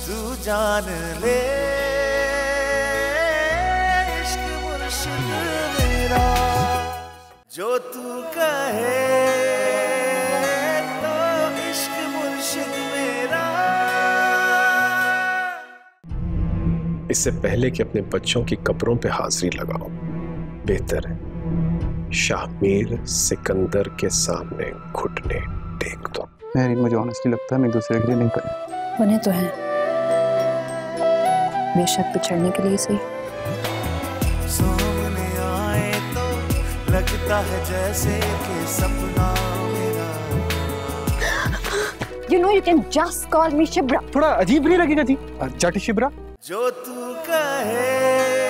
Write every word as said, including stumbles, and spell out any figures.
तू जान ले इश्क मुर्शिद मेरा, जो तू कहे तो इश्क मुर्शिद मेरा। इससे पहले कि अपने बच्चों की कब्रों पे हाजिरी लगाओ, बेहतर है शाहमीर सिकंदर के सामने घुटने टेक दो। मैरी, मुझे ऑनेस्टली लगता है मैं दूसरे के लिए नहीं कर। बने तो हैं बेशक पे चढ़ने के लिए सही। सामने आए तो लगता है जैसे कि सपना मेरा। You know you can just call me Shibra. थोड़ा अजीब नहीं लगेगा जी? जाटी शिब्रा। जो तू कहे